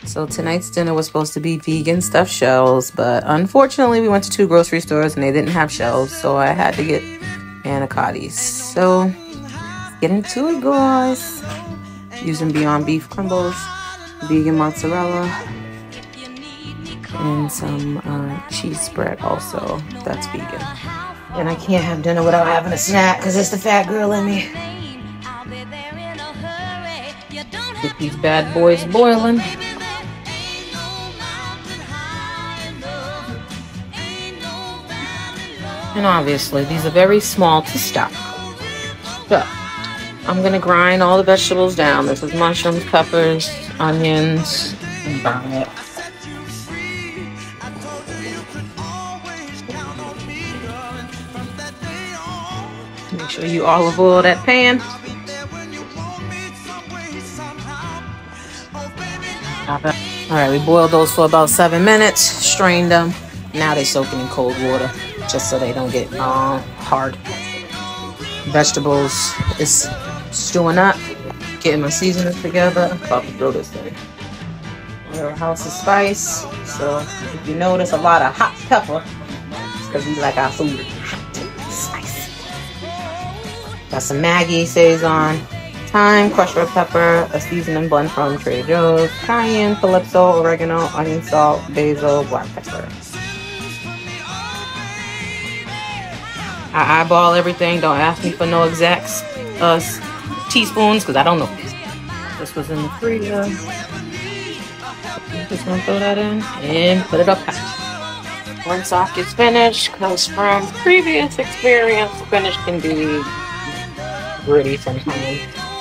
So tonight's dinner was supposed to be vegan stuffed shells, but unfortunately we went to 2 grocery stores and they didn't have shells, so I had to get anicotti. So let's get into it, guys. Using Beyond Beef crumbles, vegan mozzarella, and some cheese spread also. That's vegan. And I can't have dinner without having a snack because it's the fat girl in me. Get these bad boys boiling. And obviously, these are very small to stop. So, I'm going to grind all the vegetables down. This is mushrooms, peppers, onions, and garlic. Make sure you olive oil that pan. Alright, we boiled those for about 7 minutes, strained them. Now they're soaking in cold water just so they don't get hard. Vegetables is stewing up, getting my seasonings together. About to throw this in. A little House of Spice. So if you notice a lot of hot pepper, it's because we like our food hot, spicy. Got some Maggi Saison, thyme, crushed red pepper, a seasoning blend from Trader Joe's, cayenne, calypso, oregano, onion, salt, basil, black pepper. I eyeball everything. Don't ask me for no exact teaspoons because I don't know. This was in the freezer. Just gonna throw that in and put it up high. Once off gets finished, because from previous experience, finish can be gritty sometimes.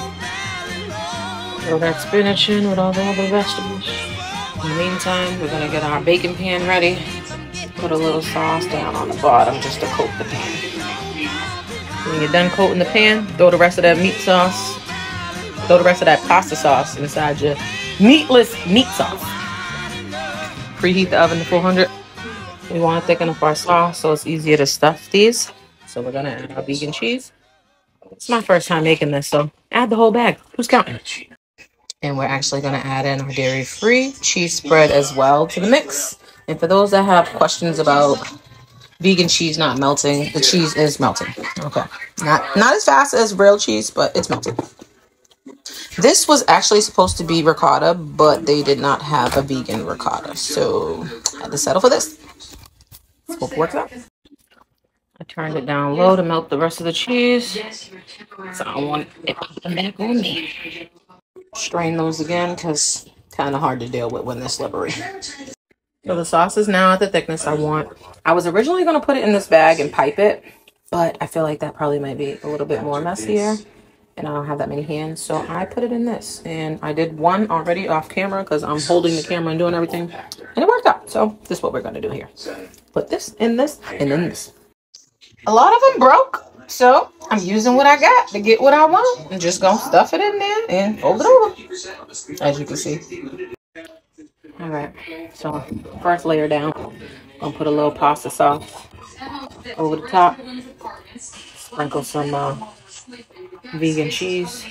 Throw that spinach in with all the other vegetables. In the meantime, we're gonna get our baking pan ready. Put a little sauce down on the bottom just to coat the pan. When you're done coating the pan, throw the rest of that meat sauce, throw the rest of that pasta sauce inside your meatless meat sauce. Preheat the oven to 400. We want to thicken up our sauce so it's easier to stuff these. So we're gonna add our vegan cheese. It's my first time making this, so add the whole bag. Who's counting? And we're actually gonna add in our dairy-free cheese spread as well to the mix. And for those that have questions about vegan cheese not melting, the cheese is melting. Okay, not as fast as real cheese, but it's melting. This was actually supposed to be ricotta, but they did not have a vegan ricotta, so I had to settle for this. Hope it works out. I turned it down low to melt the rest of the cheese, so I don't want it popping back on me. Strain those again because kind of hard to deal with when they're slippery. So the sauce is now at the thickness I want. I was originally going to put it in this bag and pipe it, but I feel like that probably might be a little bit more messier, and I don't have that many hands, so I put it in this. And I did one already off camera because I'm holding the camera and doing everything, and it worked out. So this is what we're going to do here. Put this in this, and then this. A lot of them broke, so I'm using what I got to get what I want. I'm just going to stuff it in there and fold it over, as you can see. All right, so first layer down, I'm gonna put a little pasta sauce over the top, sprinkle some vegan cheese,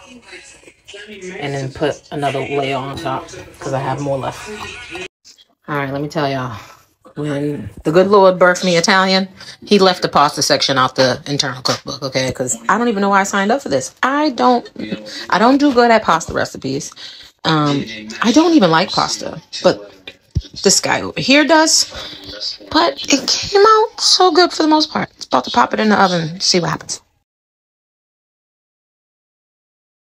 and then put another layer on top because I have more left. All right, let me tell y'all, when the good Lord birthed me Italian, he left the pasta section out the internal cookbook, okay? Because I don't even know why I signed up for this. I don't do good at pasta recipes. I don't even like pasta, but this guy over here does. But it came out so good for the most part. It's about to pop it in the oven, see what happens.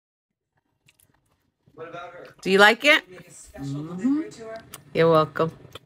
Do you like it? Mm-hmm. You're welcome.